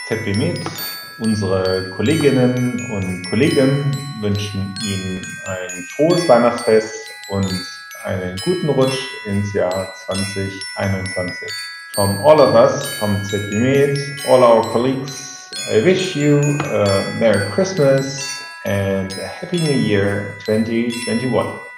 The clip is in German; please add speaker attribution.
Speaker 1: ZBMed, unsere Kolleginnen und Kollegen wünschen Ihnen ein frohes Weihnachtsfest und einen guten Rutsch ins Jahr 2021. From all of us, from ZBMed, all our colleagues, I wish you a Merry Christmas and a Happy New Year 2021.